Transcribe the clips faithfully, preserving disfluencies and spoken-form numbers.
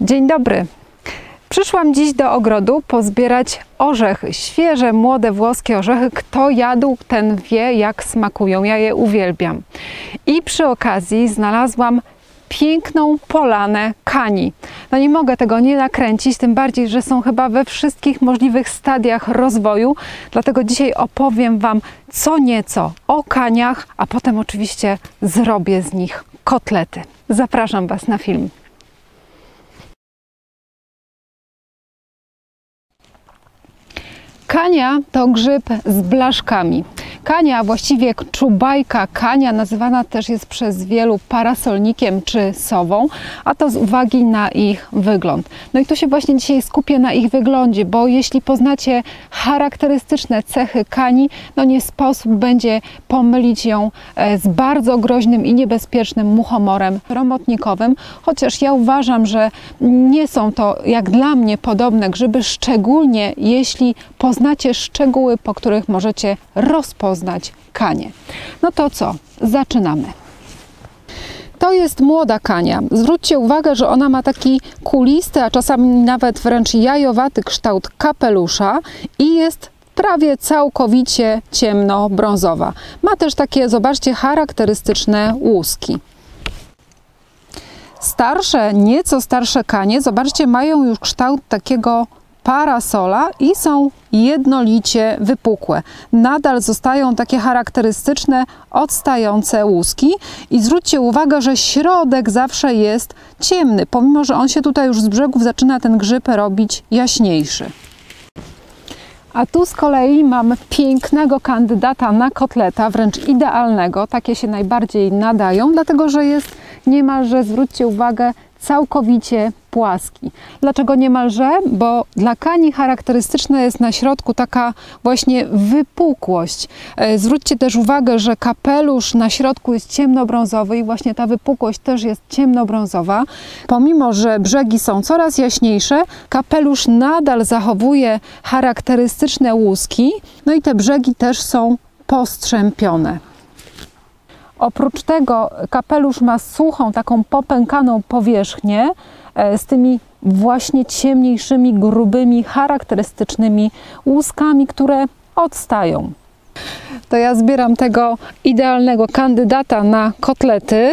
Dzień dobry. Przyszłam dziś do ogrodu pozbierać orzechy, świeże, młode włoskie orzechy. Kto jadł, ten wie, jak smakują. Ja je uwielbiam. I przy okazji znalazłam piękną polanę kani. No nie mogę tego nie nakręcić, tym bardziej, że są chyba we wszystkich możliwych stadiach rozwoju. Dlatego dzisiaj opowiem Wam co nieco o kaniach, a potem oczywiście zrobię z nich kotlety. Zapraszam Was na film. Kania to grzyb z blaszkami. Kania, właściwie czubajka kania, nazywana też jest przez wielu parasolnikiem czy sową, a to z uwagi na ich wygląd. No i tu się właśnie dzisiaj skupię na ich wyglądzie, bo jeśli poznacie charakterystyczne cechy kani, no nie sposób będzie pomylić ją z bardzo groźnym i niebezpiecznym muchomorem sromotnikowym, chociaż ja uważam, że nie są to jak dla mnie podobne grzyby, szczególnie jeśli poznacie szczegóły, po których możecie rozpoznać kanię. No to co? Zaczynamy. To jest młoda kania. Zwróćcie uwagę, że ona ma taki kulisty, a czasami nawet wręcz jajowaty kształt kapelusza i jest prawie całkowicie ciemno-brązowa. Ma też takie, zobaczcie, charakterystyczne łuski. Starsze, nieco starsze kanie, zobaczcie, mają już kształt takiego parasola i są jednolicie wypukłe. Nadal zostają takie charakterystyczne, odstające łuski i zwróćcie uwagę, że środek zawsze jest ciemny, pomimo że on się tutaj już z brzegów zaczyna ten grzyb robić jaśniejszy. A tu z kolei mam pięknego kandydata na kotleta, wręcz idealnego. Takie się najbardziej nadają, dlatego że jest niemalże, zwróćcie uwagę, całkowicie płaski. Dlaczego niemalże? Bo dla kani charakterystyczna jest na środku taka właśnie wypukłość. Zwróćcie też uwagę, że kapelusz na środku jest ciemnobrązowy i właśnie ta wypukłość też jest ciemnobrązowa. Pomimo że brzegi są coraz jaśniejsze, kapelusz nadal zachowuje charakterystyczne łuski, no i te brzegi też są postrzępione. Oprócz tego kapelusz ma suchą, taką popękaną powierzchnię z tymi właśnie ciemniejszymi, grubymi, charakterystycznymi łuskami, które odstają. To ja zbieram tego idealnego kandydata na kotlety.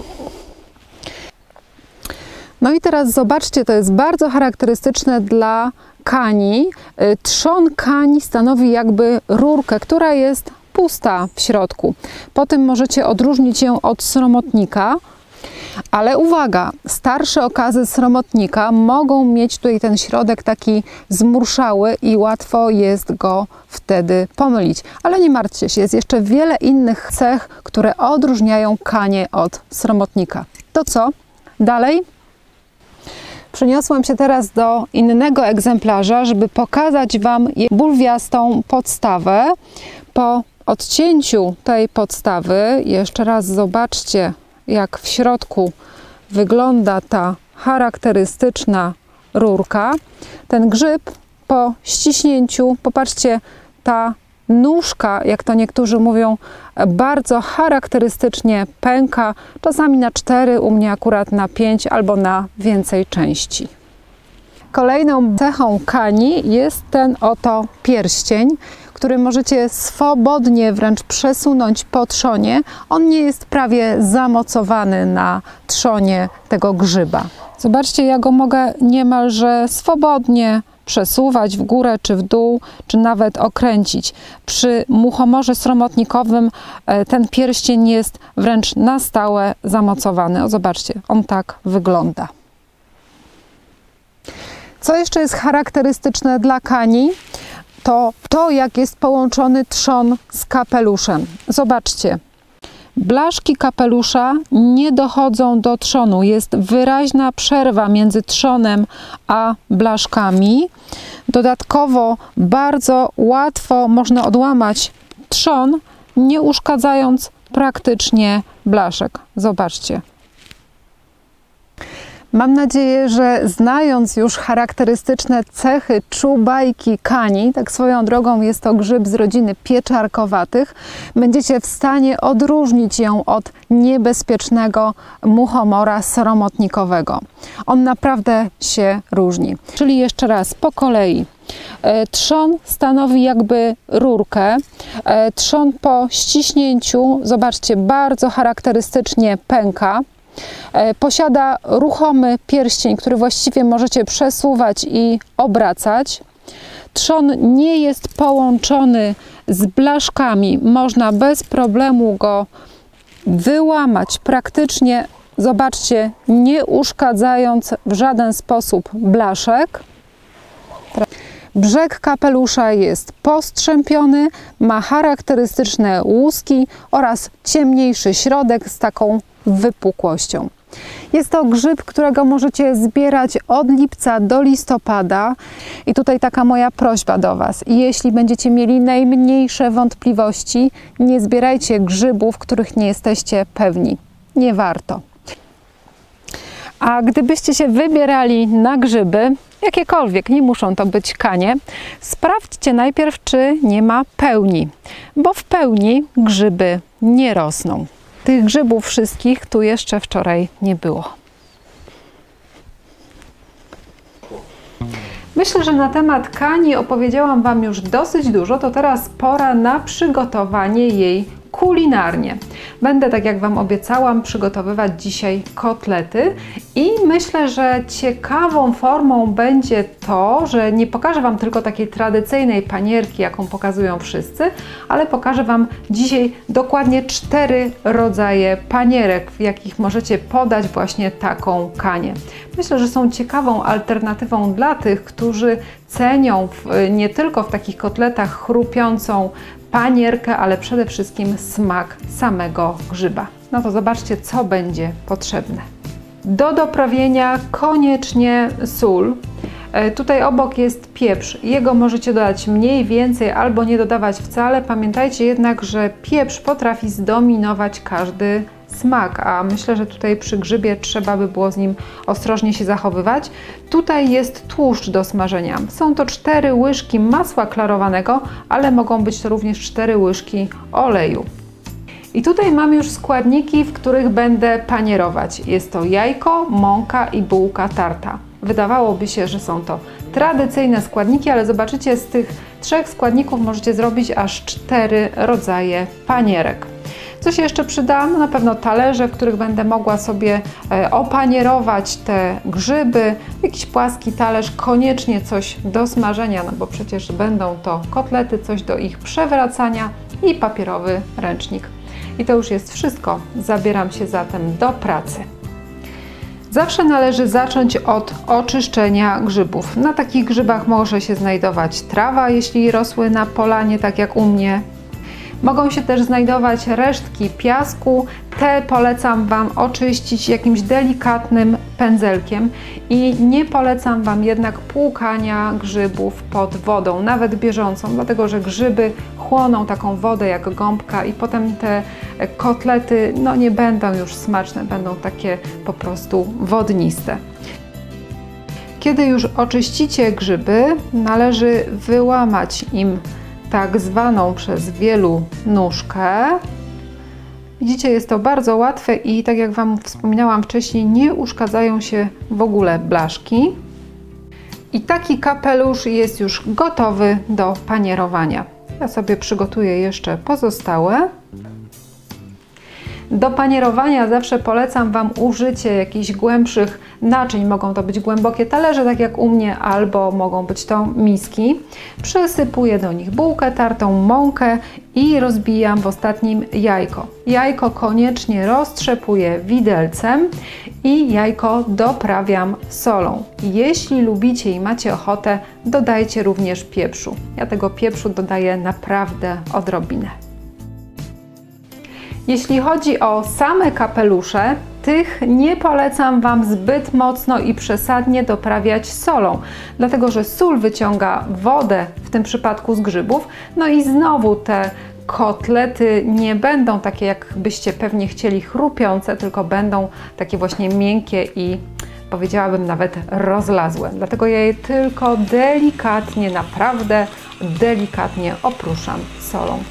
No i teraz zobaczcie, to jest bardzo charakterystyczne dla kani. Trzon kani stanowi jakby rurkę, która jest pusta w środku. Po tym możecie odróżnić ją od sromotnika, ale uwaga, starsze okazy sromotnika mogą mieć tutaj ten środek taki zmurszały i łatwo jest go wtedy pomylić. Ale nie martwcie się, jest jeszcze wiele innych cech, które odróżniają kanię od sromotnika. To co? Dalej? Przeniosłam się teraz do innego egzemplarza, żeby pokazać Wam bulwiastą podstawę. Po odcięciu tej podstawy, jeszcze raz zobaczcie, jak w środku wygląda ta charakterystyczna rurka. Ten grzyb po ściśnięciu, popatrzcie, ta nóżka, jak to niektórzy mówią, bardzo charakterystycznie pęka, czasami na cztery, u mnie akurat na pięć albo na więcej części. Kolejną cechą kani jest ten oto pierścień, który możecie swobodnie wręcz przesunąć po trzonie. On nie jest prawie zamocowany na trzonie tego grzyba. Zobaczcie, ja go mogę niemalże swobodnie przesuwać w górę czy w dół, czy nawet okręcić. Przy muchomorze sromotnikowym ten pierścień jest wręcz na stałe zamocowany. O, zobaczcie, on tak wygląda. Co jeszcze jest charakterystyczne dla kani? To to, jak jest połączony trzon z kapeluszem. Zobaczcie, blaszki kapelusza nie dochodzą do trzonu. Jest wyraźna przerwa między trzonem a blaszkami. Dodatkowo bardzo łatwo można odłamać trzon, nie uszkadzając praktycznie blaszek. Zobaczcie. Mam nadzieję, że znając już charakterystyczne cechy czubajki kani, tak swoją drogą jest to grzyb z rodziny pieczarkowatych, będziecie w stanie odróżnić ją od niebezpiecznego muchomora soromotnikowego. On naprawdę się różni. Czyli jeszcze raz po kolei. Trzon stanowi jakby rurkę. Trzon po ściśnięciu, zobaczcie, bardzo charakterystycznie pęka. Posiada ruchomy pierścień, który właściwie możecie przesuwać i obracać. Trzon nie jest połączony z blaszkami. Można bez problemu go wyłamać praktycznie, zobaczcie, nie uszkadzając w żaden sposób blaszek. Brzeg kapelusza jest postrzępiony, ma charakterystyczne łuski oraz ciemniejszy środek z taką wypukłością. Jest to grzyb, którego możecie zbierać od lipca do listopada. I tutaj taka moja prośba do Was. Jeśli będziecie mieli najmniejsze wątpliwości, nie zbierajcie grzybów, których nie jesteście pewni. Nie warto. A gdybyście się wybierali na grzyby, jakiekolwiek, nie muszą to być kanie, sprawdźcie najpierw, czy nie ma pełni, bo w pełni grzyby nie rosną. Tych grzybów wszystkich tu jeszcze wczoraj nie było. Myślę, że na temat kani opowiedziałam Wam już dosyć dużo, to teraz pora na przygotowanie jej kulinarnie. Będę, tak jak Wam obiecałam, przygotowywać dzisiaj kotlety i myślę, że ciekawą formą będzie to, że nie pokażę Wam tylko takiej tradycyjnej panierki, jaką pokazują wszyscy, ale pokażę Wam dzisiaj dokładnie cztery rodzaje panierek, w jakich możecie podać właśnie taką kanię. Myślę, że są ciekawą alternatywą dla tych, którzy cenią w, nie tylko w takich kotletach chrupiącą panierkę, ale przede wszystkim smak samego grzyba. No to zobaczcie, co będzie potrzebne. Do doprawienia koniecznie sól. Tutaj obok jest pieprz. Jego możecie dodać mniej, więcej albo nie dodawać wcale. Pamiętajcie jednak, że pieprz potrafi zdominować każdy smak, a myślę, że tutaj przy grzybie trzeba by było z nim ostrożnie się zachowywać. Tutaj jest tłuszcz do smażenia. Są to cztery łyżki masła klarowanego, ale mogą być to również cztery łyżki oleju. I tutaj mam już składniki, w których będę panierować. Jest to jajko, mąka i bułka tarta. Wydawałoby się, że są to tradycyjne składniki, ale zobaczycie, z tych trzech składników możecie zrobić aż cztery rodzaje panierek. Co się jeszcze przyda? No na pewno talerze, w których będę mogła sobie opanierować te grzyby. Jakiś płaski talerz, koniecznie coś do smażenia, no bo przecież będą to kotlety, coś do ich przewracania i papierowy ręcznik. I to już jest wszystko. Zabieram się zatem do pracy. Zawsze należy zacząć od oczyszczenia grzybów. Na takich grzybach może się znajdować trawa, jeśli rosły na polanie, tak jak u mnie. Mogą się też znajdować resztki piasku. Te polecam Wam oczyścić jakimś delikatnym pędzelkiem i nie polecam Wam jednak płukania grzybów pod wodą, nawet bieżącą, dlatego że grzyby chłoną taką wodę jak gąbka i potem te kotlety no, nie będą już smaczne, będą takie po prostu wodniste. Kiedy już oczyścicie grzyby, należy wyłamać im tak zwaną przez wielu nóżkę. Widzicie, jest to bardzo łatwe i tak jak Wam wspominałam wcześniej, nie uszkadzają się w ogóle blaszki. I taki kapelusz jest już gotowy do panierowania. Ja sobie przygotuję jeszcze pozostałe. Do panierowania zawsze polecam Wam użycie jakichś głębszych naczyń. Mogą to być głębokie talerze, tak jak u mnie, albo mogą być to miski. Przysypuję do nich bułkę tartą, mąkę i rozbijam w ostatnim jajko. Jajko koniecznie roztrzepuję widelcem i jajko doprawiam solą. Jeśli lubicie i macie ochotę, dodajcie również pieprzu. Ja tego pieprzu dodaję naprawdę odrobinę. Jeśli chodzi o same kapelusze, tych nie polecam Wam zbyt mocno i przesadnie doprawiać solą, dlatego że sól wyciąga wodę, w tym przypadku z grzybów, no i znowu te kotlety nie będą takie, jak byście pewnie chcieli, chrupiące, tylko będą takie właśnie miękkie i powiedziałabym nawet rozlazłe. Dlatego ja je tylko delikatnie, naprawdę delikatnie opruszam solą.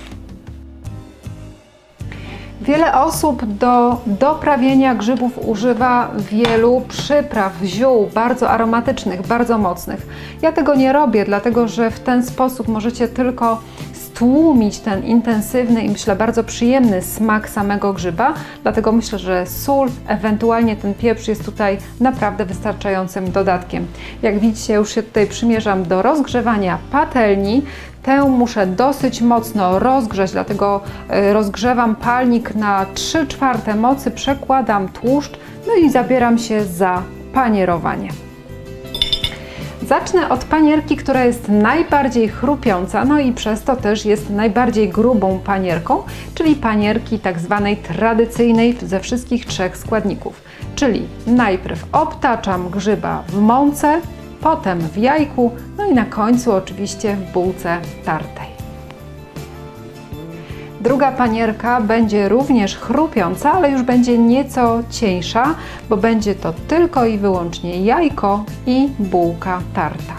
Wiele osób do doprawienia grzybów używa wielu przypraw, ziół bardzo aromatycznych, bardzo mocnych. Ja tego nie robię, dlatego że w ten sposób możecie tylko stłumić ten intensywny i myślę bardzo przyjemny smak samego grzyba. Dlatego myślę, że sól, ewentualnie ten pieprz jest tutaj naprawdę wystarczającym dodatkiem. Jak widzicie, już się tutaj przymierzam do rozgrzewania patelni. Tę muszę dosyć mocno rozgrzać, dlatego rozgrzewam palnik na trzy czwarte mocy, przekładam tłuszcz, no i zabieram się za panierowanie. Zacznę od panierki, która jest najbardziej chrupiąca, no i przez to też jest najbardziej grubą panierką, czyli panierki tak zwanej tradycyjnej ze wszystkich trzech składników. Czyli najpierw obtaczam grzyba w mące, potem w jajku, no i na końcu oczywiście w bułce tartej. Druga panierka będzie również chrupiąca, ale już będzie nieco cieńsza, bo będzie to tylko i wyłącznie jajko i bułka tarta.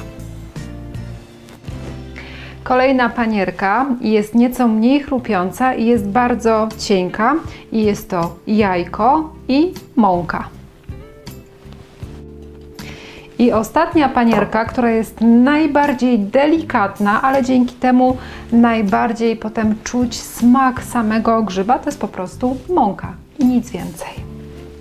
Kolejna panierka jest nieco mniej chrupiąca i jest bardzo cienka i jest to jajko i mąka. I ostatnia panierka, która jest najbardziej delikatna, ale dzięki temu najbardziej potem czuć smak samego grzyba, to jest po prostu mąka i nic więcej.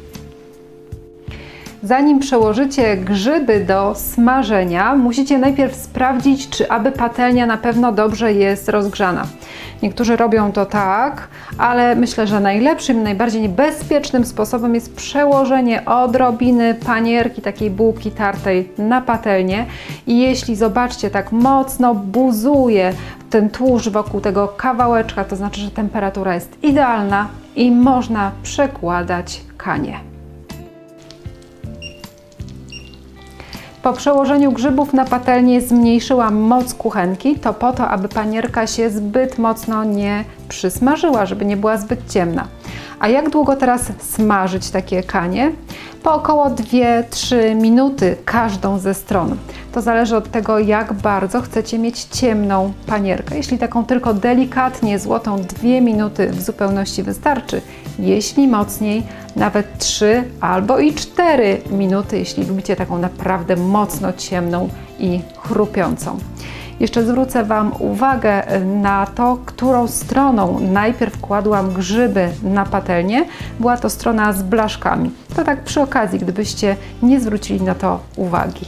Zanim przełożycie grzyby do smażenia, musicie najpierw sprawdzić, czy aby patelnia na pewno dobrze jest rozgrzana. Niektórzy robią to tak, ale myślę, że najlepszym, najbardziej bezpiecznym sposobem jest przełożenie odrobiny panierki, takiej bułki tartej na patelnię i jeśli, zobaczcie, tak mocno buzuje ten tłuszcz wokół tego kawałeczka, to znaczy, że temperatura jest idealna i można przekładać kanie. Po przełożeniu grzybów na patelnię zmniejszyłam moc kuchenki, to po to, aby panierka się zbyt mocno nie przysmażyła, żeby nie była zbyt ciemna. A jak długo teraz smażyć takie kanie? Po około dwie trzy minuty każdą ze stron. To zależy od tego, jak bardzo chcecie mieć ciemną panierkę. Jeśli taką tylko delikatnie złotą, dwie minuty w zupełności wystarczy. Jeśli mocniej, nawet trzy albo i cztery minuty, jeśli lubicie taką naprawdę mocno ciemną i chrupiącą. Jeszcze zwrócę Wam uwagę na to, którą stroną najpierw kładłam grzyby na patelnię. Była to strona z blaszkami. To tak przy okazji, gdybyście nie zwrócili na to uwagi.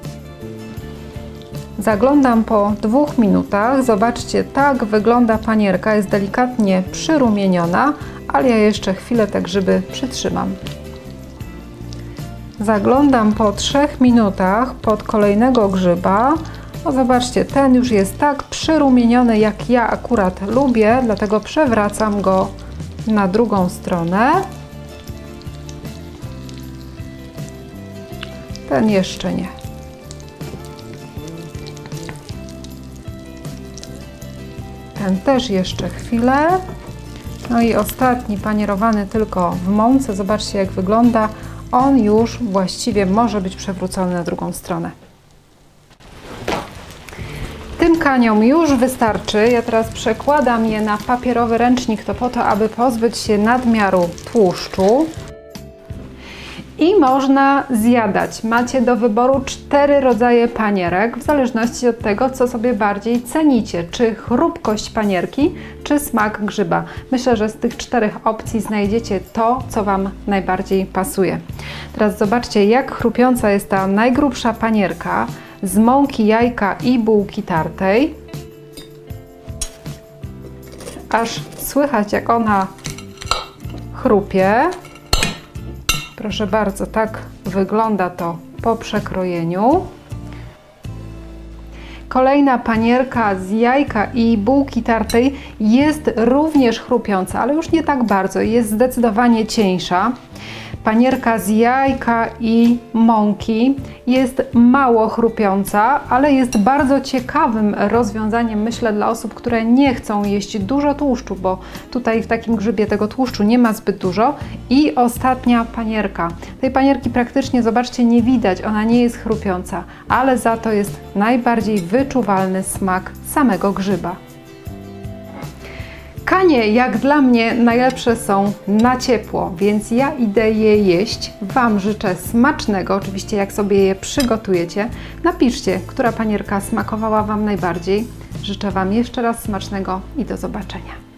Zaglądam po dwóch minutach. Zobaczcie, tak wygląda panierka. Jest delikatnie przyrumieniona, ale ja jeszcze chwilę te grzyby przytrzymam. Zaglądam po trzech minutach pod kolejnego grzyba. No zobaczcie, ten już jest tak przyrumieniony, jak ja akurat lubię, dlatego przewracam go na drugą stronę. Ten jeszcze nie. Ten też jeszcze chwilę. No i ostatni panierowany tylko w mące. Zobaczcie, jak wygląda. On już właściwie może być przewrócony na drugą stronę. Tym kaniom już wystarczy. Ja teraz przekładam je na papierowy ręcznik, to po to, aby pozbyć się nadmiaru tłuszczu. I można zjadać. Macie do wyboru cztery rodzaje panierek, w zależności od tego, co sobie bardziej cenicie. Czy chrupkość panierki, czy smak grzyba. Myślę, że z tych czterech opcji znajdziecie to, co Wam najbardziej pasuje. Teraz zobaczcie, jak chrupiąca jest ta najgrubsza panierka z mąki, jajka i bułki tartej. Aż słychać, jak ona chrupie. Proszę bardzo, tak wygląda to po przekrojeniu. Kolejna panierka z jajka i bułki tartej jest również chrupiąca, ale już nie tak bardzo, jest zdecydowanie cieńsza. Panierka z jajka i mąki jest mało chrupiąca, ale jest bardzo ciekawym rozwiązaniem, myślę, dla osób, które nie chcą jeść dużo tłuszczu, bo tutaj w takim grzybie tego tłuszczu nie ma zbyt dużo. I ostatnia panierka. Tej panierki praktycznie, zobaczcie, nie widać, ona nie jest chrupiąca, ale za to jest najbardziej wyczuwalny smak samego grzyba. Kanie, jak dla mnie, najlepsze są na ciepło, więc ja idę je jeść. Wam życzę smacznego, oczywiście jak sobie je przygotujecie. Napiszcie, która panierka smakowała Wam najbardziej. Życzę Wam jeszcze raz smacznego i do zobaczenia.